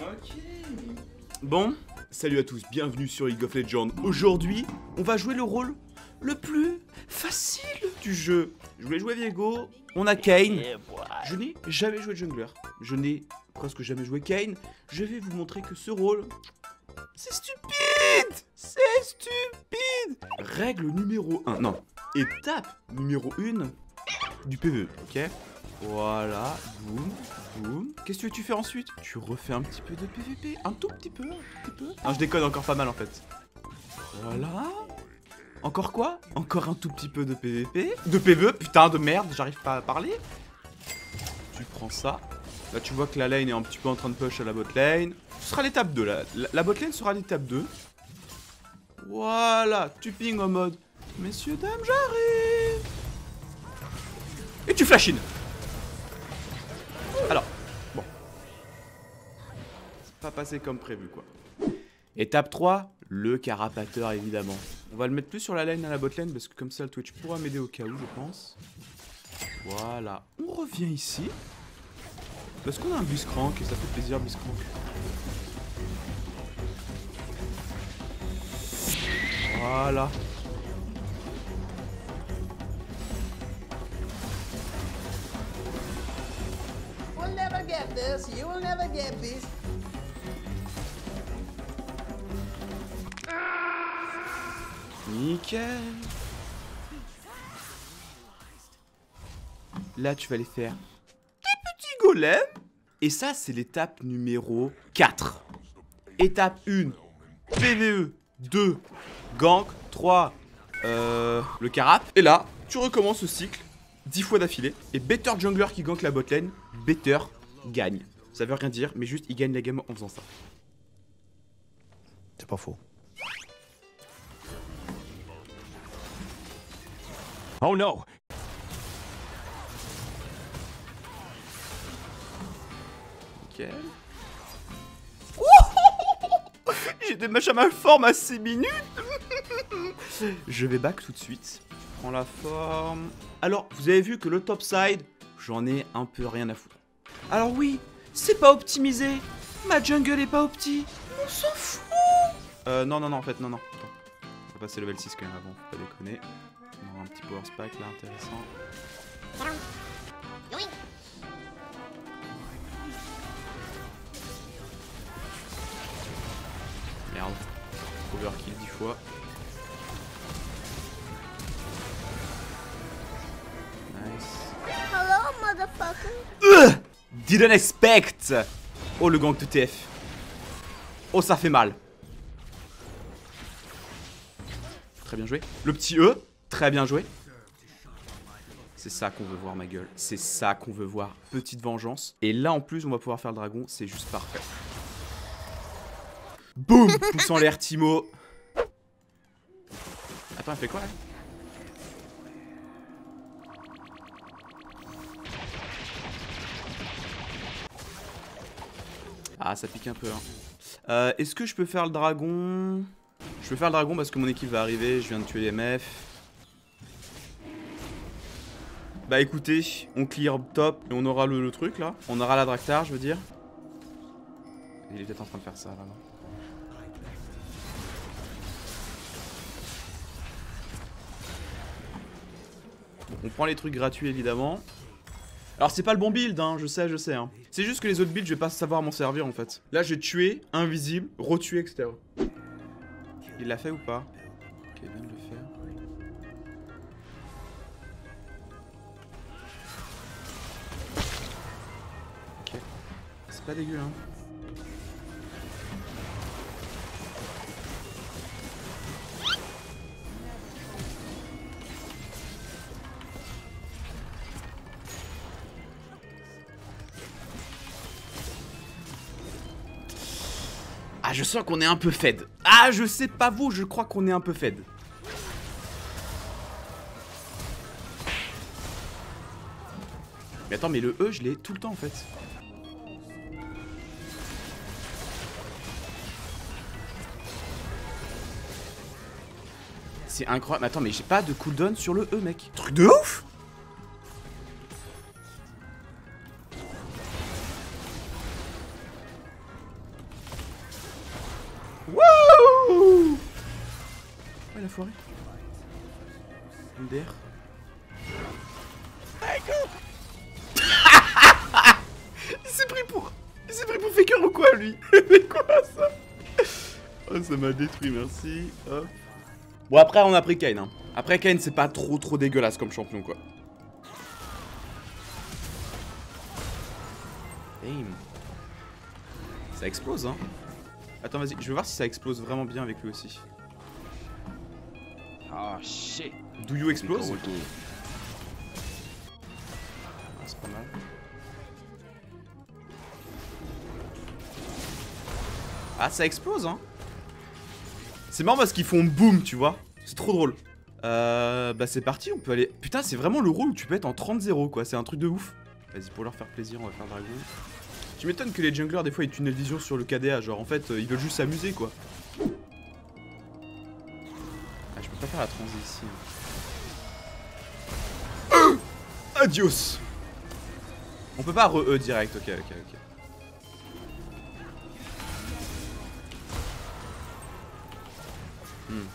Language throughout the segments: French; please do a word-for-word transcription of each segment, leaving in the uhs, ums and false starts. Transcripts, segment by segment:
Ok. Bon, salut à tous, bienvenue sur League of Legends. Aujourd'hui, on va jouer le rôle le plus facile du jeu. Je voulais jouer Viego, on a Kayn. Je n'ai jamais joué jungler. Je n'ai presque jamais joué Kayn. Je vais vous montrer que ce rôle, c'est stupide. C'est stupide. Règle numéro un, non, étape numéro un du P V E, ok? Voilà, boum, boum. Qu'est-ce que tu fais ensuite? Tu refais un petit peu de P V P, un tout petit peu, un tout petit peu. Non, je déconne, encore pas mal en fait. Voilà. Encore quoi? Encore un tout petit peu de P V P. De P V E, putain de merde, j'arrive pas à parler. Tu prends ça. Là, tu vois que la lane est un petit peu en train de push à la bot lane. Ce sera l'étape deux, là. La, la bot lane sera l'étape deux. Voilà, tu ping en mode messieurs, dames, j'arrive. Et tu flash in. Alors, bon. C'est pas passé comme prévu, quoi. Étape trois, le carapateur, évidemment. On va le mettre plus sur la lane à la bot lane, parce que comme ça, le Twitch pourra m'aider au cas où, je pense. Voilà. On revient ici. Parce qu'on a un Blitzcrank, et ça fait plaisir, Blitzcrank. Voilà. We'll never get this. You will never get this. Nickel. Là, tu vas les faire des petits golems. Et ça, c'est l'étape numéro quatre. Étape un, P V E. deux, gank. trois, euh, le carap. Et là, tu recommences ce cycle dix fois d'affilée. Et better jungler qui gank la botlane, better gagne. Ça veut rien dire, mais juste il gagne la game en faisant ça. C'est pas faux. Oh no! Nickel. J'ai des machins à ma forme à six minutes. Je vais back tout de suite. Je prends la forme. Alors, vous avez vu que le top side, j'en ai un peu rien à foutre. Alors oui, c'est pas optimisé. Ma jungle est pas opti. On s'en fout. Euh, non, non, non, en fait, non, non. Attends. On va passer level six quand même avant, faut pas déconner. On aura un petit power spike là, intéressant. Merde. Overkill dix fois. Nice. Hello, motherfucker. Uh, didn't expect. Oh, le gank de T F. Oh, ça fait mal. Très bien joué. Le petit E, très bien joué. C'est ça qu'on veut voir, ma gueule. C'est ça qu'on veut voir. Petite vengeance. Et là, en plus, on va pouvoir faire le dragon. C'est juste parfait. Boum. Pouce en l'air, Timo. Attends, elle fait quoi, là? Ah, ça pique un peu, hein. Euh, Est-ce que je peux faire le dragon? Je peux faire le dragon parce que mon équipe va arriver. Je viens de tuer M F. Bah écoutez, on clear top et on aura le, le truc là. On aura la Draktar, je veux dire. Il est peut-être en train de faire ça là, non? On prend les trucs gratuits évidemment. Alors c'est pas le bon build, hein, je sais, je sais. Hein. C'est juste que les autres builds, je vais pas savoir m'en servir en fait. Là, j'ai tué, invisible, retué, et cetera. Il l'a fait ou pas? Ok, il vient de le faire. Ok. C'est pas dégueu, hein. Ah, je sens qu'on est un peu fed. Ah, je sais pas vous, je crois qu'on est un peu fed. Mais attends, mais le E, je l'ai tout le temps en fait. C'est incroyable. Mais attends, mais j'ai pas de cooldown sur le E, mec. Truc de ouf. il a foiré. M D R. Il s'est pris pour... Il s'est pris pour Faker ou quoi, lui? Mais quoi, ça? Oh, ça m'a détruit, merci. Hop. Bon, après, on a pris Kayn. Hein. Après, Kayn, c'est pas trop, trop dégueulasse comme champion, quoi. Damn. Ça explose, hein. Attends, vas-y, je vais voir si ça explose vraiment bien avec lui aussi. Oh shit. Do you explose? Ah, c'est pas mal. Ah, ça explose, hein. C'est marrant parce qu'ils font boum, tu vois. C'est trop drôle. Euh, bah c'est parti, on peut aller... Putain, c'est vraiment le rôle où tu peux être en trente zéro, quoi. C'est un truc de ouf. Vas-y, pour leur faire plaisir, on va faire dragon. Tu m'étonnes que les junglers, des fois, ils tunnel vision sur le K D A. Genre, en fait, euh, ils veulent juste s'amuser, quoi. Ah, je peux pas faire la transi ici. Hein. Euh Adios. On peut pas re-E direct, ok, ok, ok. Hmm.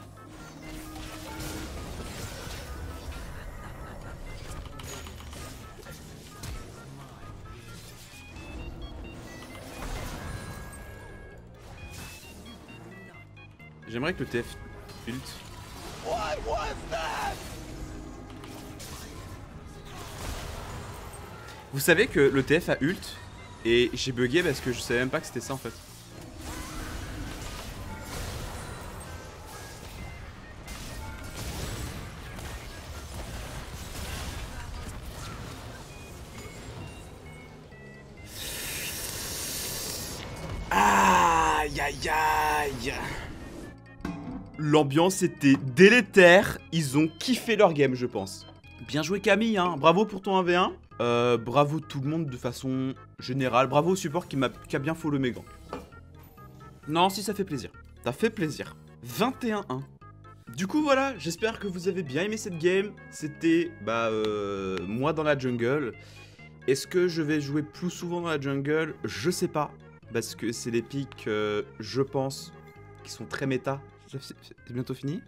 J'aimerais que le T F ult. What was that? Vous savez que le T F a ult et j'ai bugué parce que je savais même pas que c'était ça en fait. Aïe aïe aïe. L'ambiance était délétère, ils ont kiffé leur game je pense. Bien joué Camille, hein. Bravo pour ton un v un. Euh, bravo tout le monde de façon générale. Bravo au support qui, m'a, qui a bien follow mes gants. Non, si ça fait plaisir. Ça fait plaisir. vingt et un un. Du coup voilà, j'espère que vous avez bien aimé cette game. C'était bah euh, moi dans la jungle. Est-ce que je vais jouer plus souvent dans la jungle? Je sais pas. Parce que c'est des pics, euh, je pense, qui sont très méta. C'est bientôt fini.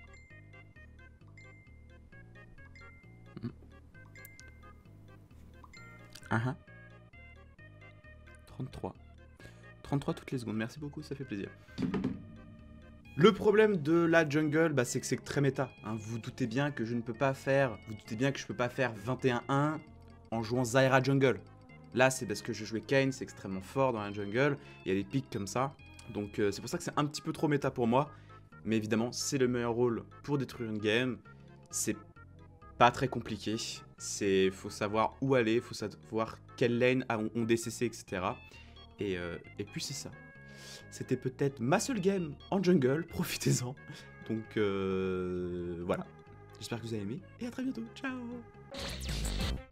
Ah ah. trente-trois. trente-trois toutes les secondes, merci beaucoup, ça fait plaisir. Le problème de la jungle, bah, c'est que c'est très méta. Hein. Vous doutez bien que je ne peux pas faire... Vous doutez bien que je peux pas faire vingt et un un en jouant Zyra jungle. Là, c'est parce que je jouais Kayn, c'est extrêmement fort dans la jungle. Il y a des pics comme ça. Donc euh, c'est pour ça que c'est un petit peu trop méta pour moi. Mais évidemment, c'est le meilleur rôle pour détruire une game. C'est pas très compliqué. C'est faut savoir où aller, faut savoir quelle lane ont D C C, et cetera. Et, euh, et puis c'est ça. C'était peut-être ma seule game en jungle, profitez-en. Donc euh, voilà. J'espère que vous avez aimé et à très bientôt. Ciao.